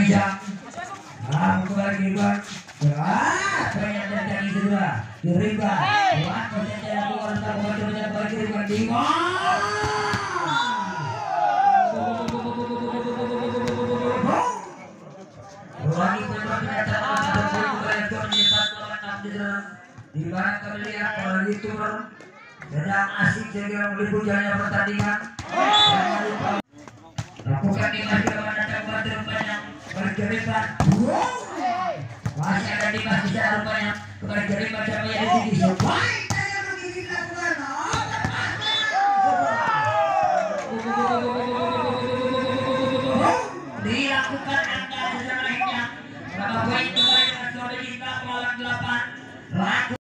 Reza. Kembali Ridwan. Banyak terjadi kedua. Ridwan. Waktu saja lakukan untuk membantu bagi Ridwan Dima. Lagi di mana kami lihat kalau itu sedang asik segera meliput jalannya pertandingan. Lakukan di masyarakat datang bantu banyak berjeribat. Masih ada di masjid rupanya berjeribat sampai ada di sini. Dilakukan angka sebenarnya berapa poin kembali dengan skor 5-8. Lakukan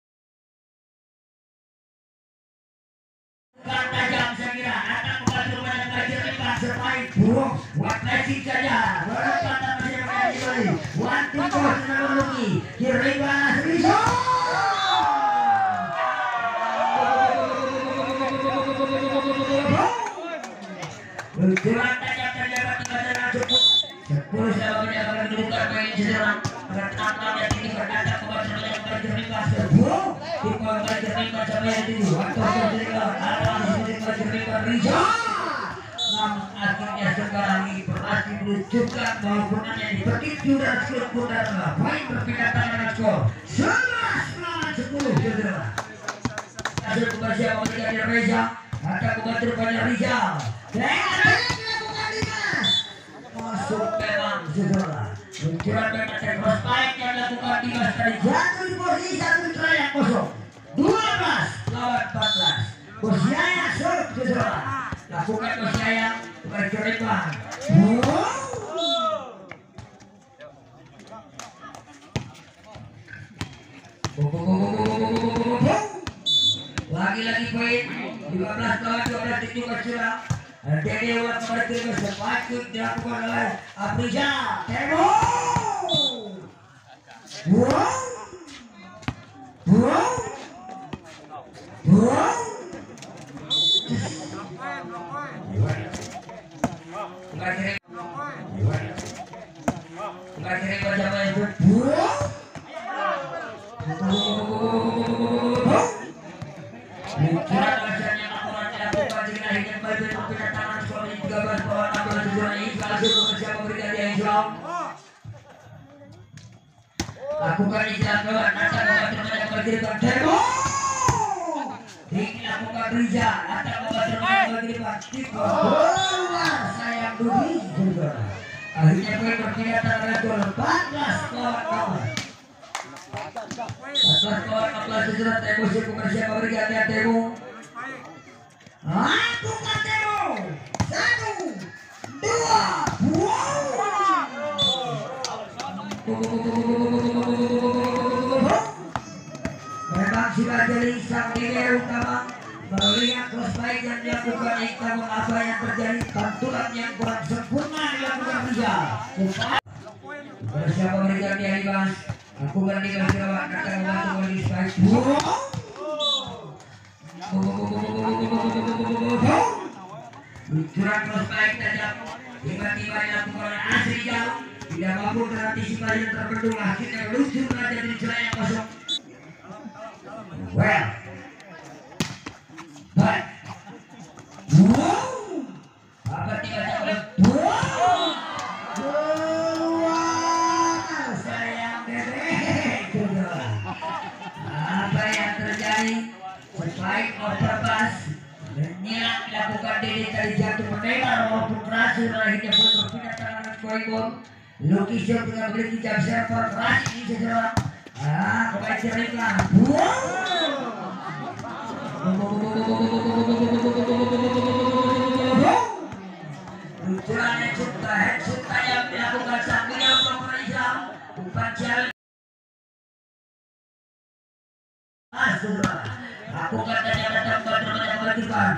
tajam sekira akan membantu banyak berjeribat sertai buruk buat racing saja berempatan masih mengaji kembali wanti kos menurungi Kiribas Rizal. Berjuang tajam terjaga tinggal dengan cukup 10 sahabatnya akan mendudukan poin sederhana bertambah dan ini berdata kepada banyak berjeribat sebuah di poin berjeribat sampai yang tinggi waktu berjeribat alam berjeribat Rizal. Namun akhirnya sekarang ini berhasil menunjukkan bahwa gunanya dipertipu dan skor pun adalah poin berpindah tangan skor 11-10 saudara. Hasil kembali siapa dari Reza akan membantu rupanya Rizal. Masuk memang saudara. Luncuran memang terus baik yang dilakukan Dimas tadi jatuh di posisi satu yang kosong 12 lawan 14. Bos Yaya serve saudara. Lakukan Bos Yaya berjeriban. Lagi-lagi poin 15 lawan 12 itu curang. Jadi ulang kembali ke sepatu dilakukan oleh Afriza Temo. Lakukan ijab kawan, akan membantu banyak berjeribat Temo. Dilakukan Riza, akan membantu banyak berjeribat Tiko. Keluar sayang Dudi juga. Akhirnya poin berpindah tangan gol 14 lawan 14 sejarah Temo siapa siapa bergantian Temo. Lakukan Temo 1, 2, memang sudah jadi sang nilai utama melihat cross baik yang dilakukan Ika apa yang terjadi pantulan yang kurang sempurna dilakukan Rizal. Bersama mereka di Alibas aku berani berjawab akan membantu Wali Spike. Luncuran cross baik tajam tiba-tiba dilakukan oleh Asri Jauh. Tidak mampu terantisipasi yang terbentuk akhirnya meluncur berada di celah yang kosong. Well, but apa tiba-tiba sayang bebek apa yang terjadi sebaik overpass menyerang dilakukan diri tadi jatuh mendengar walaupun berhasil akhirnya pun berpindah tangan Koibon. Lukis yang punya memiliki jam server keras ini sejarah. Kembali cerita. Luncuran yang suka yang dilakukan sambil yang Rizal. Umpan jalan. Lakukan dan yang datang banyak melakukan.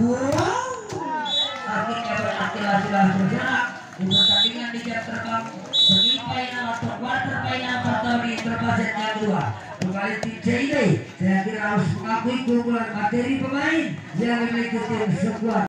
Akhirnya berhasil bergerak. Di pertandingan di jam terbang segi final atau quarter final atau di interfaset yang kedua kembali tim CID saya kira harus mengakui keunggulan materi pemain yang memiliki tim sekuat.